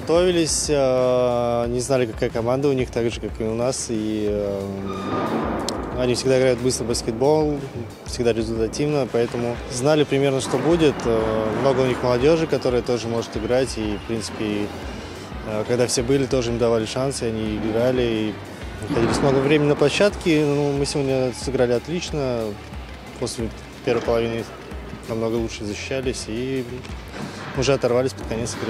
готовились, не знали, какая команда у них, так же, как и у нас. И они всегда играют быстро баскетбол, всегда результативно, поэтому знали примерно, что будет. Много у них молодежи, которая тоже может играть. И, в принципе, когда все были, тоже им давали шансы, они играли. И находились много времени на площадке. Мы сегодня сыграли отлично. После первой половины намного лучше защищались и уже оторвались под конец игры.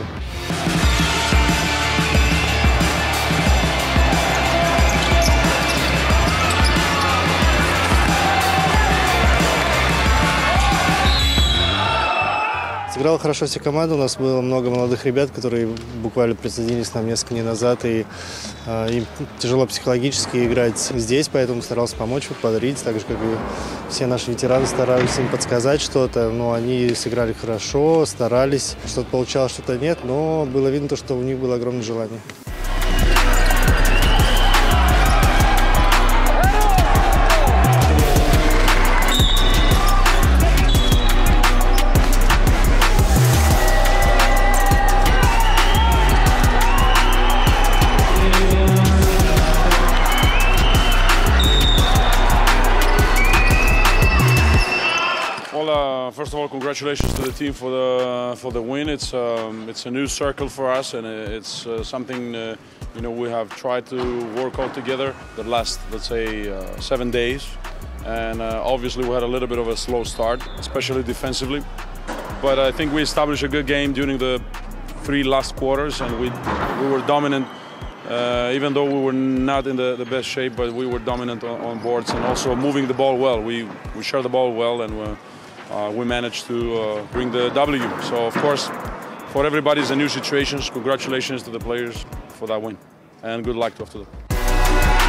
Сыграла хорошо вся команда, у нас было много молодых ребят, которые буквально присоединились к нам несколько дней назад, и им тяжело психологически играть здесь, поэтому старался помочь, подарить, так же, как и все наши ветераны старались им подсказать что-то, но они сыграли хорошо, старались, что-то получалось, что-то нет, но было видно, что у них было огромное желание. First of all, congratulations to the team for the win. It's a new circle for us, and it's something we have tried to work out together the last, let's say, 7 days. And obviously we had a little bit of a slow start, especially defensively. But I think we established a good game during the 3 last quarters, and we were dominant. Even though we were not in the best shape, but we were dominant on boards and also moving the ball well. We shared the ball well, and we managed to bring the W. So, of course, for everybody, it's a new situation. Congratulations to the players for that win, and good luck to after that.